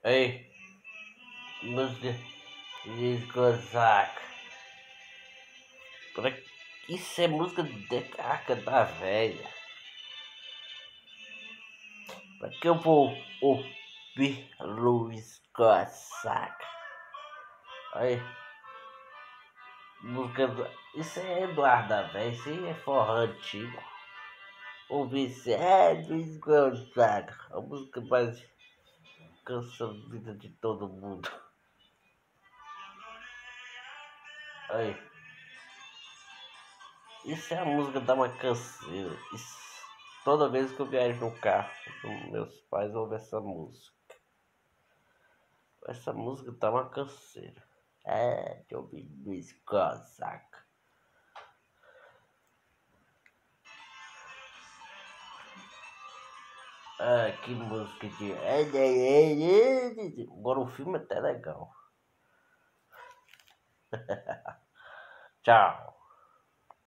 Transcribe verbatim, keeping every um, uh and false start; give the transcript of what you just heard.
Ei, música de Gonzaga. Pra... Isso é música de decaca da velha. Pra que eu vou ouvir Luiz Gonzaga? Aí, música do... Isso é Eduardo da velha, isso aí é forró antigo. Ouvir isso é Luiz Gonzaga, a música mais canção de todo mundo. Aí. Isso é a música da uma canseira. Isso, toda vez que eu viajo no carro, meus pais ouvem essa música. Essa música tá uma canseira. É, de ouvir Luiz Gonzaga. Ah, que música de. Agora o filme é até legal. Tchau.